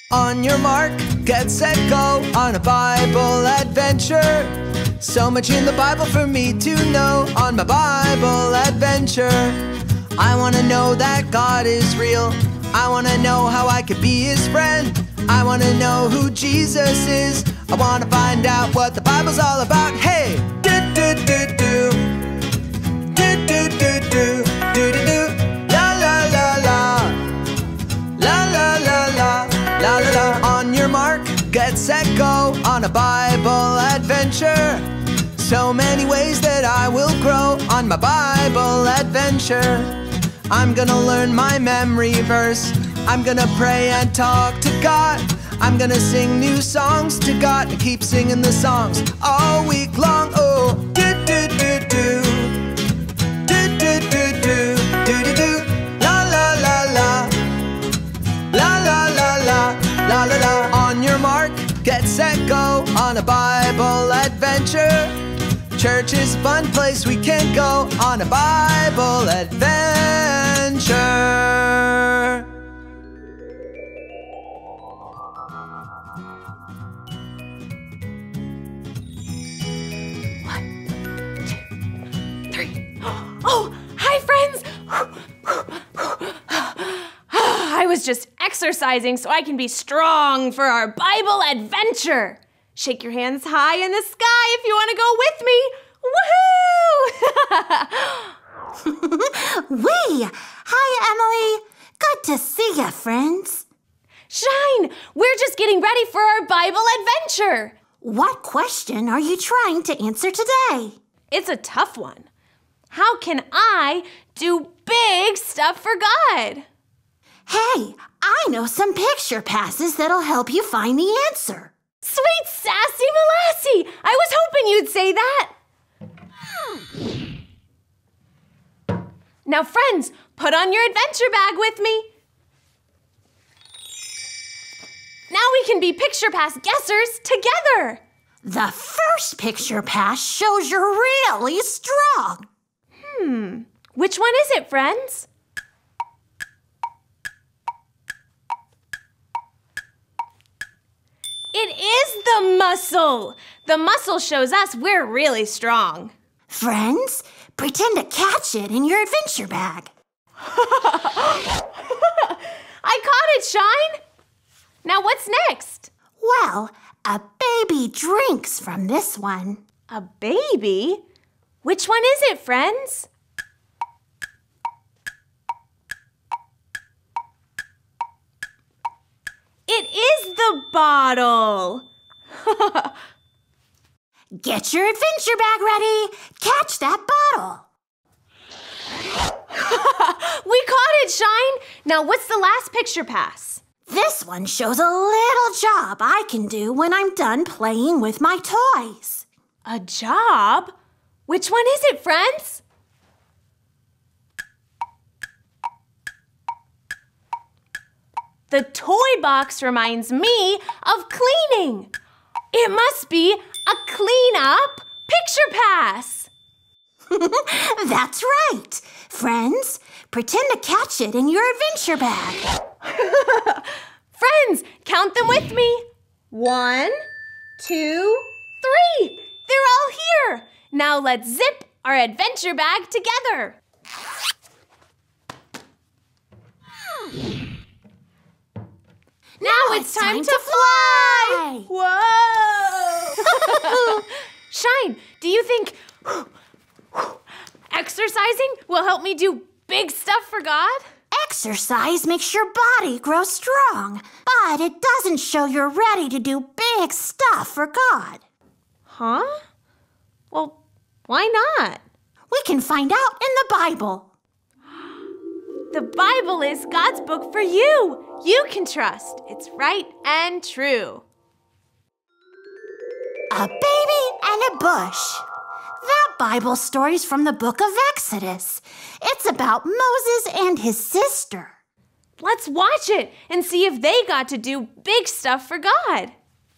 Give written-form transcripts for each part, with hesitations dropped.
On your mark, get set, go on a Bible adventure. So much in the Bible for me to know on my Bible adventure. I want to know that God is real. I want to know how I could be His friend. I want to know who Jesus is. I want to find out what the Bible's all about. Hey! Do-do-do-do. Do-do-do-do. Do-do-do. La la la la. La la la la. La la la. On your mark, get set, go on a Bible adventure. So many ways that I will grow on my Bible adventure. I'm gonna learn my memory verse. I'm gonna pray and talk to God. I'm gonna sing new songs to God and keep singing the songs all week long. Oh, do-do-do-do. Do-do-do-do. Do-do-do. La la la la. La la la la. La la la. On your mark, get set, go on a Bible adventure. Church is a fun place we can go on a Bible adventure. One, two, three. Oh, hi, friends. I was just exercising so I can be strong for our Bible adventure. Shake your hands high in the sky if you want to go with me. Woohoo! Wee! Hi, Emily. Good to see ya, friends. Shine, we're just getting ready for our Bible adventure. What question are you trying to answer today? It's a tough one. How can I do big stuff for God? Hey, I know some picture passes that'll help you find the answer. Sweet sassy Molassie! I was hoping you'd say that. Now, friends, put on your adventure bag with me. Now we can be picture pass guessers together. The first picture pass shows you're really strong. Which one is it, friends? It is the muscle. The muscle shows us we're really strong. Friends, pretend to catch it in your adventure bag. I caught it, Shine. Now what's next? Well, a baby drinks from this one. A baby? Which one is it, friends? It is the bottle. Get your adventure bag ready. Catch that bottle. We caught it, Shine. Now what's the last picture pass? This one shows a little job I can do when I'm done playing with my toys. A job? Which one is it, friends? The toy box reminds me of cleaning. It must be a clean-up picture pass. That's right. Friends, pretend to catch it in your adventure bag. Friends, count them with me. 1, 2, 3. They're all here. Now let's zip our adventure bag together. Now it's time to fly! Whoa! Shine, do you think exercising will help me do big stuff for God? Exercise makes your body grow strong, but it doesn't show you're ready to do big stuff for God. Huh? Well, why not? We can find out in the Bible. The Bible is God's book for you. You can trust. It's right and true. A baby and a bush. That Bible story's from the book of Exodus. It's about Moses and his sister. Let's watch it and see if they got to do big stuff for God.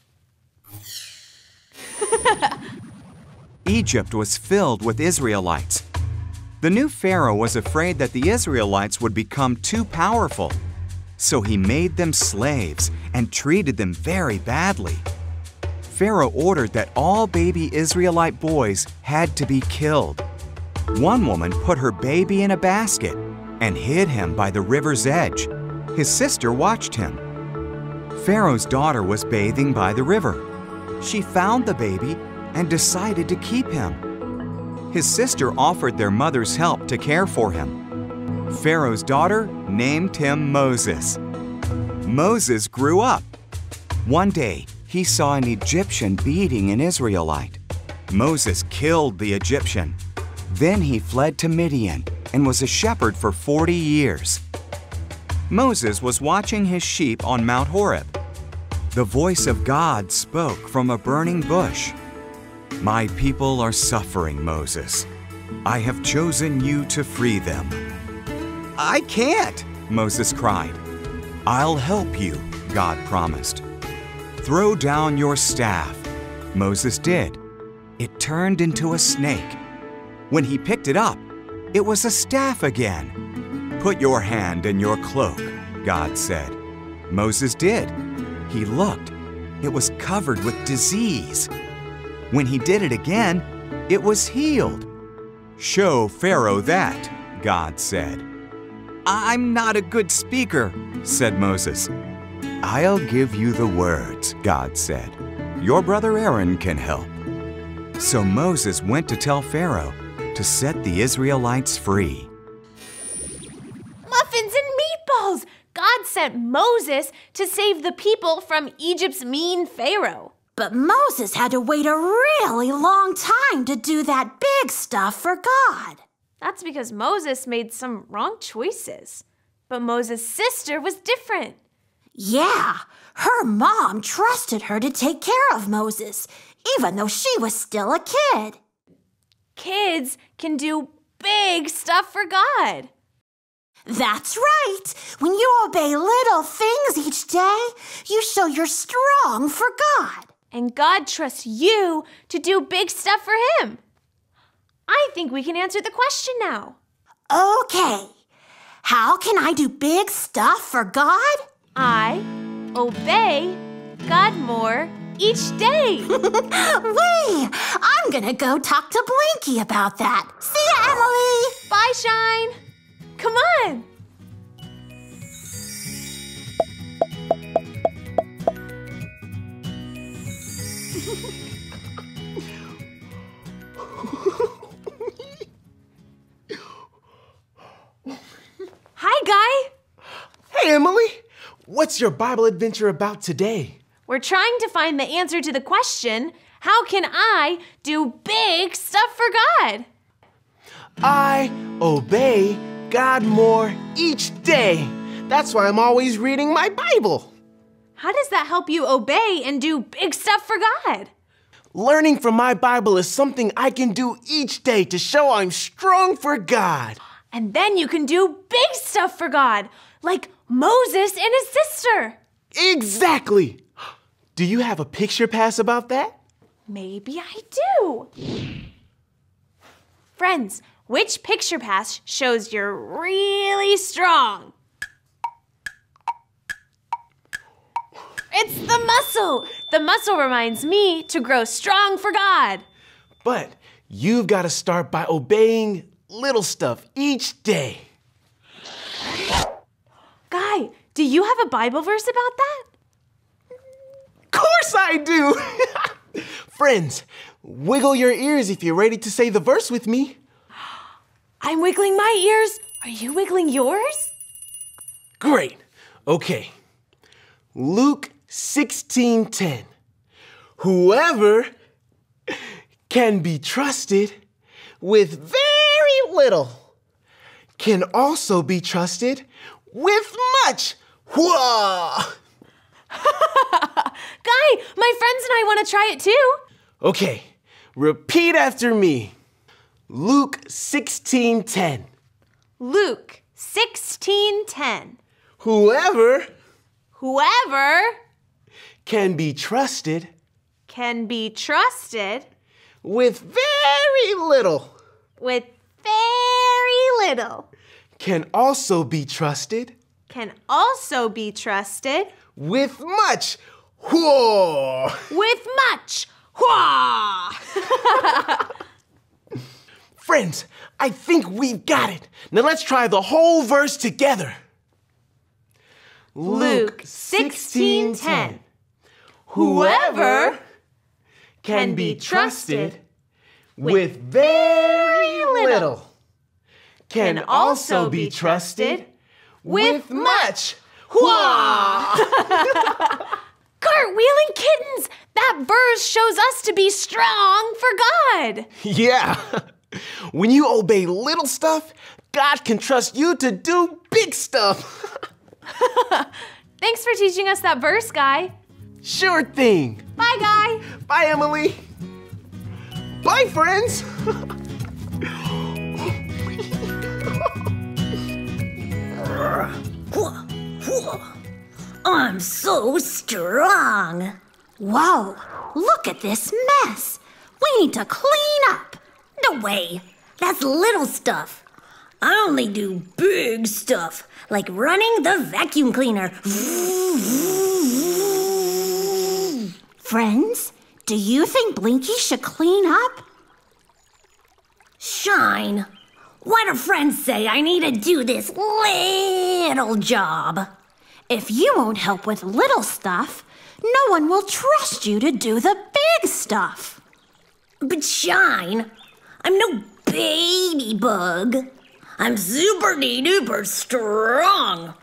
Egypt was filled with Israelites. The new Pharaoh was afraid that the Israelites would become too powerful. So he made them slaves and treated them very badly. Pharaoh ordered that all baby Israelite boys had to be killed. One woman put her baby in a basket and hid him by the river's edge. His sister watched him. Pharaoh's daughter was bathing by the river. She found the baby and decided to keep him. His sister offered their mother's help to care for him. Pharaoh's daughter named him Moses. Moses grew up. One day, he saw an Egyptian beating an Israelite. Moses killed the Egyptian. Then he fled to Midian and was a shepherd for 40 years. Moses was watching his sheep on Mount Horeb. The voice of God spoke from a burning bush. "My people are suffering, Moses. I have chosen you to free them." "I can't," Moses cried. "I'll help you," God promised. "Throw down your staff." Moses did. It turned into a snake. When he picked it up, it was a staff again. "Put your hand in your cloak," God said. Moses did. He looked. It was covered with disease. When he did it again, it was healed. "Show Pharaoh that," God said. "I'm not a good speaker," said Moses. "I'll give you the words," God said. "Your brother Aaron can help." So Moses went to tell Pharaoh to set the Israelites free. Muffins and meatballs! God sent Moses to save the people from Egypt's mean Pharaoh. But Moses had to wait a really long time to do that big stuff for God. That's because Moses made some wrong choices. But Moses' sister was different. Yeah, her mom trusted her to take care of Moses, even though she was still a kid. Kids can do big stuff for God. That's right. When you obey little things each day, you show you're strong for God. And God trusts you to do big stuff for Him. I think we can answer the question now. Okay. How can I do big stuff for God? I obey God more each day. Wait, I'm gonna go talk to Blinky about that. See ya, Emily. Bye, Shine. Come on. Hi, Guy. Hey, Emily. What's your Bible adventure about today? We're trying to find the answer to the question, how can I do big stuff for God? I obey God more each day. That's why I'm always reading my Bible. How does that help you obey and do big stuff for God? Learning from my Bible is something I can do each day to show I'm strong for God. And then you can do big stuff for God, like Moses and his sister. Exactly. Do you have a picture pass about that? Maybe I do. Friends, which picture pass shows you're really strong? It's the muscle. The muscle reminds me to grow strong for God. But you've got to start by obeying little stuff each day. Guy, do you have a Bible verse about that? Of course I do! Friends, wiggle your ears if you're ready to say the verse with me. I'm wiggling my ears. Are you wiggling yours? Great. Okay. Luke 16:10. Whoever can be trusted with very little can also be trusted with much. Whoa! Guy, my friends and I want to try it too. Okay, repeat after me. Luke 16:10. Luke 16:10. Whoever can can be trusted with very little with very little can also be trusted can also be trusted with much whoa. With much whoa. Friends, I think we've got it. Now let's try the whole verse together. Luke 16:10. Whoever can be trusted with very little can also be trusted with much. Whoa! Cartwheeling kittens! That verse shows us to be strong for God. Yeah. When you obey little stuff, God can trust you to do big stuff. Thanks for teaching us that verse, Guy. Sure thing. Bye, Guy. Bye, Emily. Bye, friends. I'm so strong. Whoa, look at this mess. We need to clean up. No way, that's little stuff. I only do big stuff, like running the vacuum cleaner. Friends, do you think Blinky should clean up? Shine, why do friends say I need to do this little job? If you won't help with little stuff, no one will trust you to do the big stuff. But Shine, I'm no baby bug. I'm super-duper strong.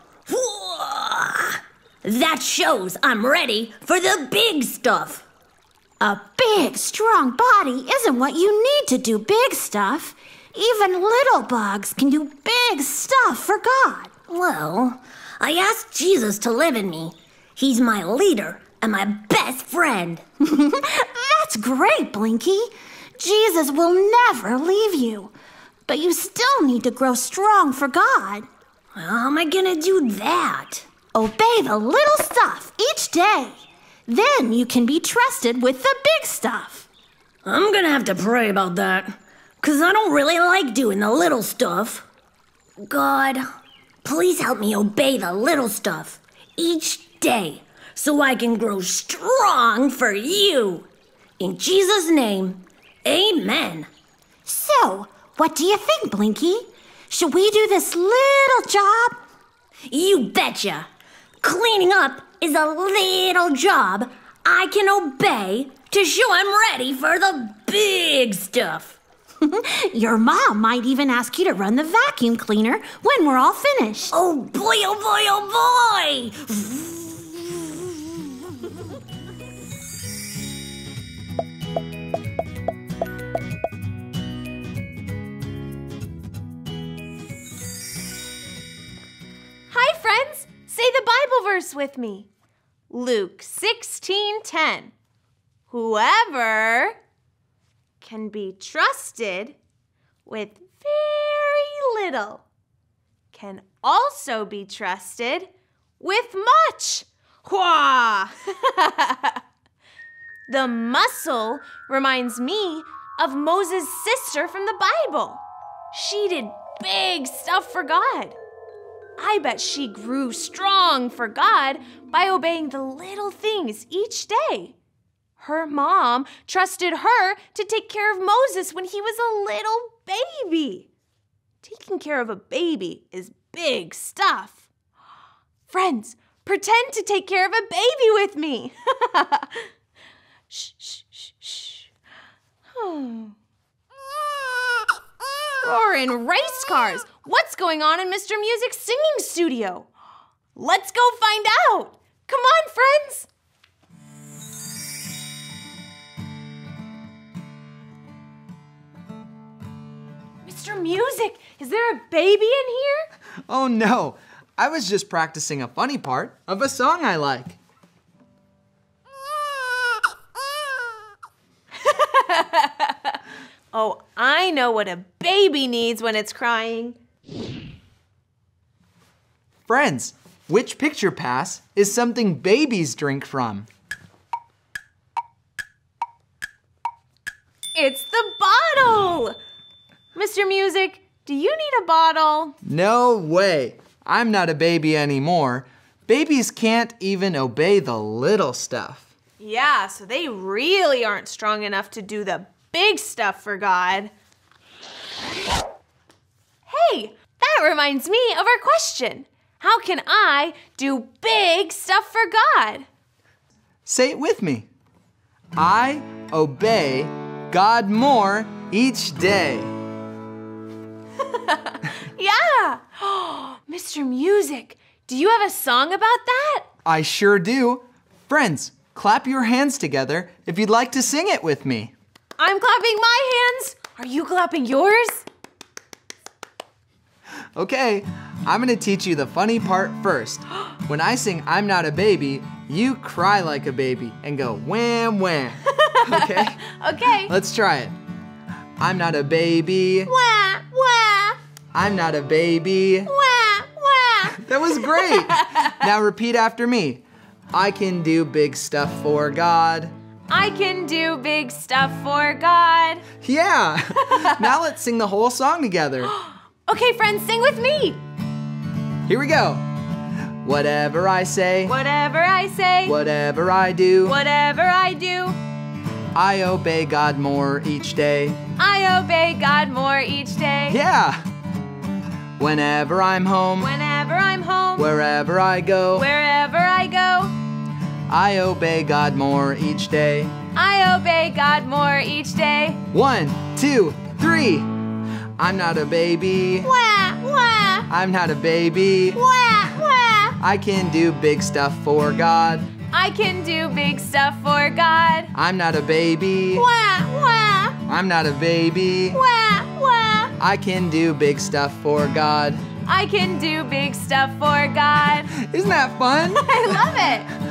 That shows I'm ready for the big stuff. A big, strong body isn't what you need to do big stuff. Even little bugs can do big stuff for God. Well, I asked Jesus to live in me. He's my leader and my best friend. That's great, Blinky. Jesus will never leave you. But you still need to grow strong for God. How am I gonna do that? Obey the little stuff each day. Then you can be trusted with the big stuff. I'm gonna have to pray about that, 'cause I don't really like doing the little stuff. God, please help me obey the little stuff each day so I can grow strong for you. In Jesus' name, amen. So, what do you think, Blinky? Should we do this little job? You betcha. Cleaning up is a little job I can obey to show I'm ready for the big stuff. Your mom might even ask you to run the vacuum cleaner when we're all finished. Oh boy, oh boy, oh boy! Hi, friends. Say the Bible verse with me. Luke 16:10. Whoever can be trusted with very little can also be trusted with much. Hua! The mussel reminds me of Moses' sister from the Bible. She did big stuff for God. I bet she grew strong for God by obeying the little things each day. Her mom trusted her to take care of Moses when he was a little baby. Taking care of a baby is big stuff. Friends, pretend to take care of a baby with me. Shh, shh, shh, shh. Roaring race cars. What's going on in Mr. Music's singing studio? Let's go find out. Come on, friends. Mr. Music, is there a baby in here? Oh no, I was just practicing a funny part of a song I like. Oh, I know what a baby needs when it's crying. Friends, which picture pass is something babies drink from? It's the bottle! Mr. Music, do you need a bottle? No way. I'm not a baby anymore, babies can't even obey the little stuff. Yeah, so they really aren't strong enough to do the big stuff for God. Hey, that reminds me of our question. How can I do big stuff for God? Say it with me. I obey God more each day. Yeah! Mr. Music, do you have a song about that? I sure do. Friends, clap your hands together if you'd like to sing it with me. I'm clapping my hands. Are you clapping yours? Okay, I'm gonna teach you the funny part first. When I sing I'm Not a Baby, you cry like a baby and go wham wham. Okay? Okay. Let's try it. I'm not a baby. Wah, wah, I'm not a baby. wah, wah. That was great. Now repeat after me. I can do big stuff for God. I can do big stuff for God. Yeah. Now let's sing the whole song together. Okay, friends, sing with me. Here we go. Whatever I say, Whatever I say, whatever I do, whatever I do, I obey God more each day. I obey God more each day. Yeah. Whenever I'm home, Whenever I'm home, wherever I go, wherever I go, I obey God more each day. I obey God more each day. 1, 2, 3. I'm not a baby. Wah, wah, I'm not a baby. wah, wah. I can do big stuff for God. I can do big stuff for God. I'm not a baby. Wah, wah, I'm not a baby. wah, wah. I can do big stuff for God. I can do big stuff for God. Isn't that fun? I love it.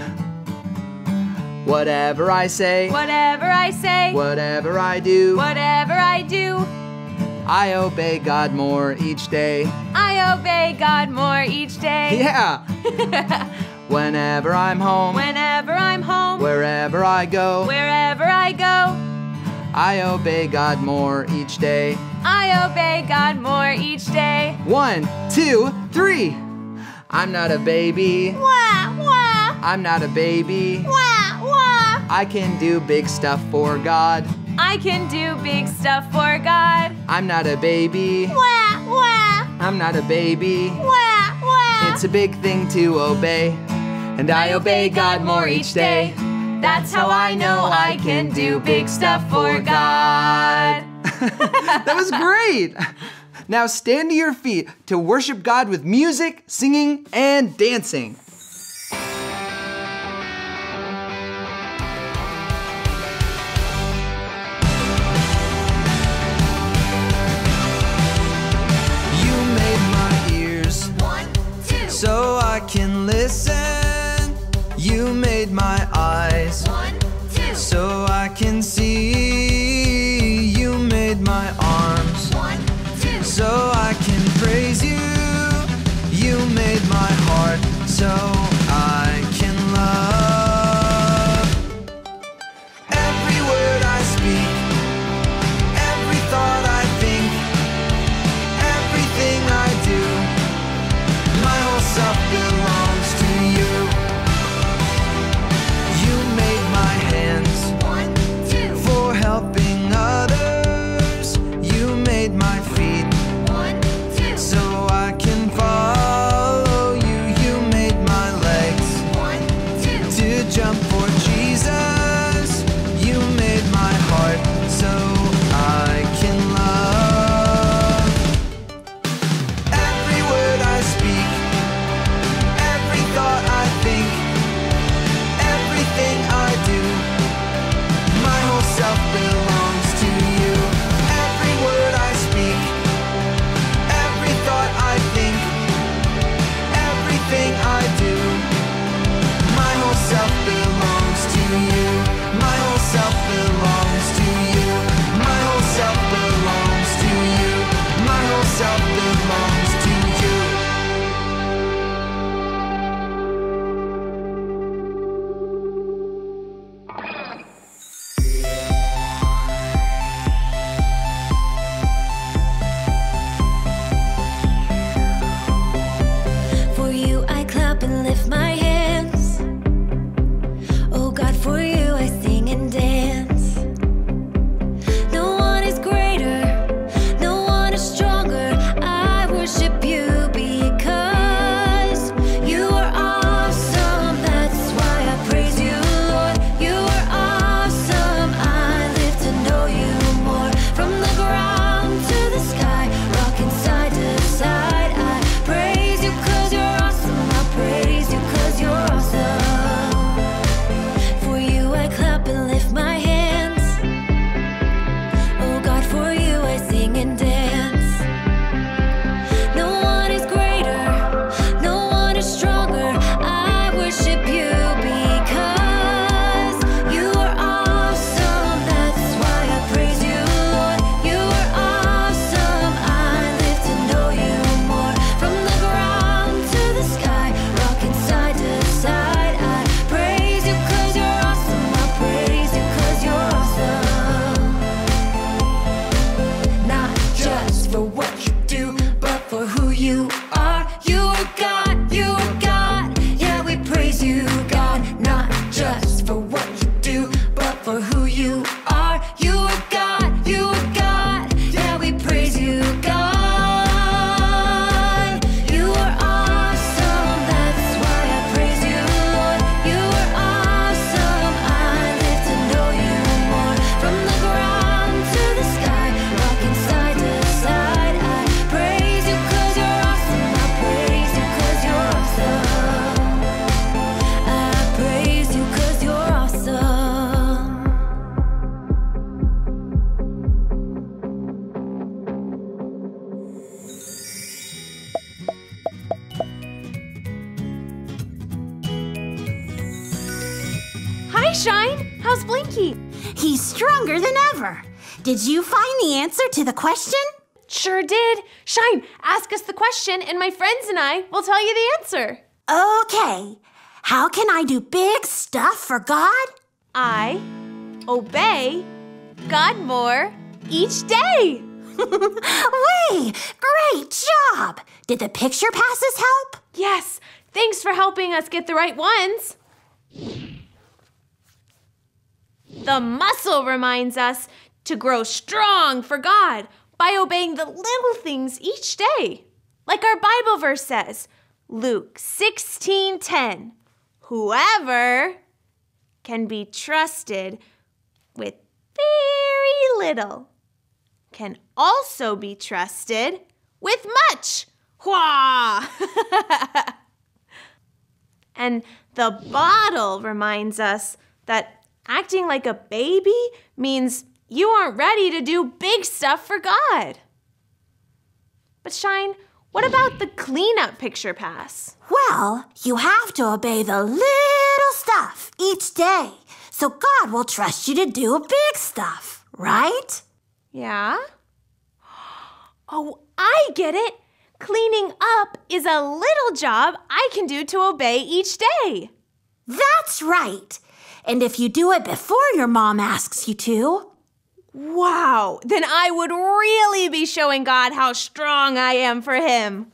Whatever I say, Whatever I say, whatever I do, whatever I do, I obey God more each day. I obey God more each day. Yeah. Whenever I'm home, Whenever I'm home, wherever I go, wherever I go, I obey God more each day. I obey God more each day. 1, 2, 3. I'm not a baby. Wah, wah, I'm not a baby. wah, wah. I can do big stuff for God. I can do big stuff for God. I'm not a baby. Wah, wah, I'm not a baby. wah, wah. It's a big thing to obey. And I obey God more each day. That's how I know I can do big stuff for God. That was great. Now stand to your feet to worship God with music, singing, and dancing. You made my ears 1, 2, so I can listen. You made my eyes 1, 2, so I can see. You made my arms 1, 2, so I can praise you. You made my heart so I can love. Every word I speak, every thought I think, everything I do, my whole self belongs to you. You made my hands 1, 2, for Shine. How's Blinky? He's stronger than ever. Did you find the answer to the question? Sure did. Shine, ask us the question, and my friends and I will tell you the answer. Okay. How can I do big stuff for God? I obey God more each day. Wait, great job! Did the picture passes help? Yes, thanks for helping us get the right ones. The muscle reminds us to grow strong for God by obeying the little things each day. Like our Bible verse says, Luke 16:10, whoever can be trusted with very little can also be trusted with much. Hua! And the bottle reminds us that acting like a baby means you aren't ready to do big stuff for God. But Shine, what about the cleanup picture pass? Well, you have to obey the little stuff each day, so God will trust you to do big stuff, right? Yeah? Oh, I get it. Cleaning up is a little job I can do to obey each day. That's right. And if you do it before your mom asks you to. Wow, then I would really be showing God how strong I am for Him.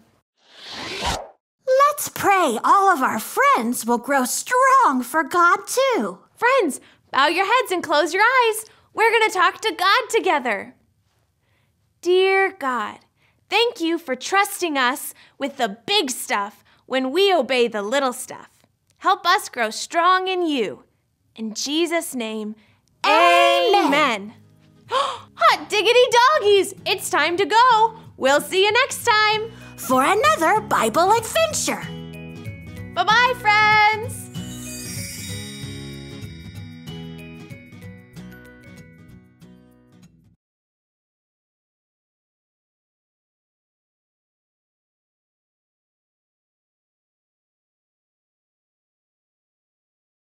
Let's pray all of our friends will grow strong for God too. Friends, bow your heads and close your eyes. We're going to talk to God together. Dear God, thank you for trusting us with the big stuff when we obey the little stuff. Help us grow strong in you. In Jesus' name, amen. Hot diggity doggies, it's time to go. We'll see you next time For another Bible adventure. Bye-bye, friends.